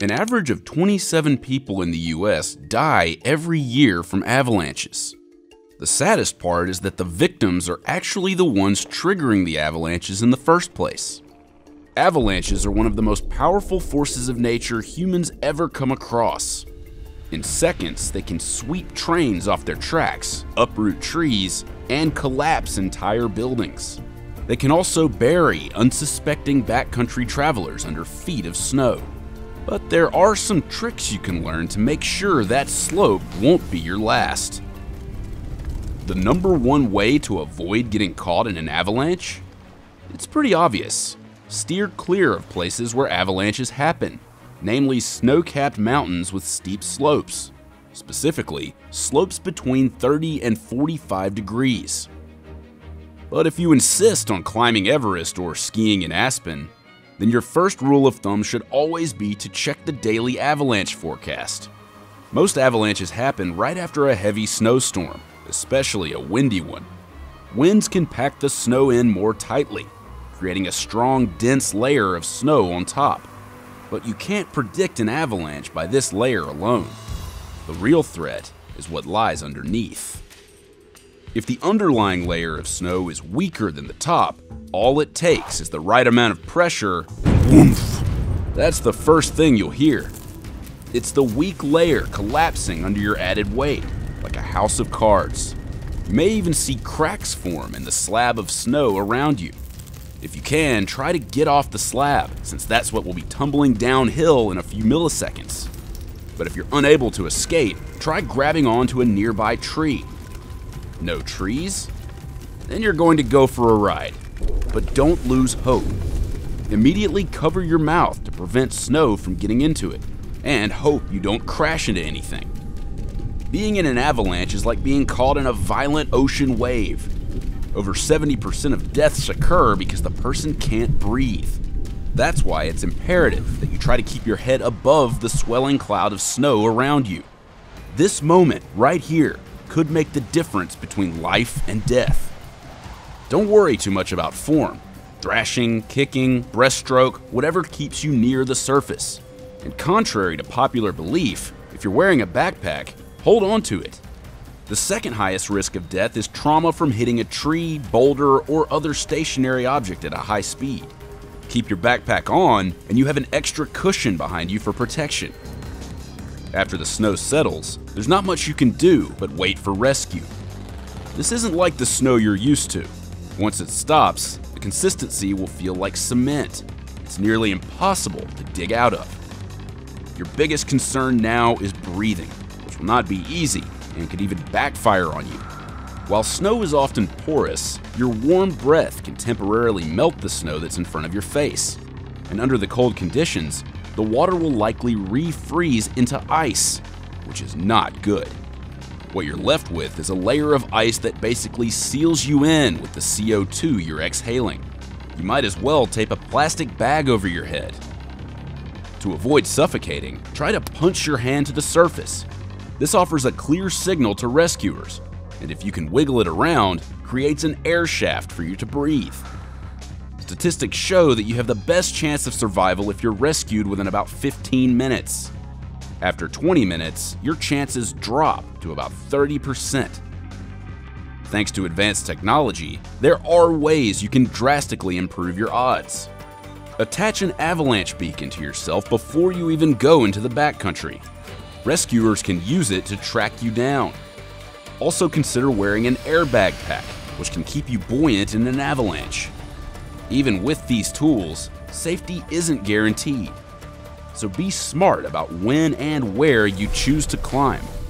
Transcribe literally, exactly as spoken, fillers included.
An average of twenty-seven people in the U S die every year from avalanches. The saddest part is that the victims are actually the ones triggering the avalanches in the first place. Avalanches are one of the most powerful forces of nature humans ever come across. In seconds, they can sweep trains off their tracks, uproot trees, and collapse entire buildings. They can also bury unsuspecting backcountry travelers under feet of snow. But there are some tricks you can learn to make sure that slope won't be your last. The number one way to avoid getting caught in an avalanche? It's pretty obvious. Steer clear of places where avalanches happen, namely snow-capped mountains with steep slopes. Specifically, slopes between thirty and forty-five degrees. But if you insist on climbing Everest or skiing in Aspen, then your first rule of thumb should always be to check the daily avalanche forecast. Most avalanches happen right after a heavy snowstorm, especially a windy one. Winds can pack the snow in more tightly, creating a strong, dense layer of snow on top. But you can't predict an avalanche by this layer alone. The real threat is what lies underneath. If the underlying layer of snow is weaker than the top, all it takes is the right amount of pressure, and whoomph! That's the first thing you'll hear. It's the weak layer collapsing under your added weight, like a house of cards. You may even see cracks form in the slab of snow around you. If you can, try to get off the slab, since that's what will be tumbling downhill in a few milliseconds. But if you're unable to escape, try grabbing onto a nearby tree. No trees? Then you're going to go for a ride. But don't lose hope. Immediately cover your mouth to prevent snow from getting into it, and hope you don't crash into anything. Being in an avalanche is like being caught in a violent ocean wave. Over seventy percent of deaths occur because the person can't breathe. That's why it's imperative that you try to keep your head above the swelling cloud of snow around you. This moment right here could make the difference between life and death. Don't worry too much about form. Thrashing, kicking, breaststroke, whatever keeps you near the surface. And contrary to popular belief, if you're wearing a backpack, hold on to it. The second highest risk of death is trauma from hitting a tree, boulder, or other stationary object at a high speed. Keep your backpack on, and you have an extra cushion behind you for protection. After the snow settles, there's not much you can do but wait for rescue. This isn't like the snow you're used to. Once it stops, the consistency will feel like cement. It's nearly impossible to dig out of. Your biggest concern now is breathing, which will not be easy and could even backfire on you. While snow is often porous, your warm breath can temporarily melt the snow that's in front of your face. And under the cold conditions, the water will likely refreeze into ice, which is not good. What you're left with is a layer of ice that basically seals you in with the C O two you're exhaling. You might as well tape a plastic bag over your head. To avoid suffocating, try to punch your hand to the surface. This offers a clear signal to rescuers, and if you can wiggle it around, creates an air shaft for you to breathe. Statistics show that you have the best chance of survival if you're rescued within about fifteen minutes. After twenty minutes, your chances drop to about thirty percent. Thanks to advanced technology, there are ways you can drastically improve your odds. Attach an avalanche beacon to yourself before you even go into the backcountry. Rescuers can use it to track you down. Also consider wearing an airbag pack, which can keep you buoyant in an avalanche. Even with these tools, safety isn't guaranteed. So be smart about when and where you choose to climb.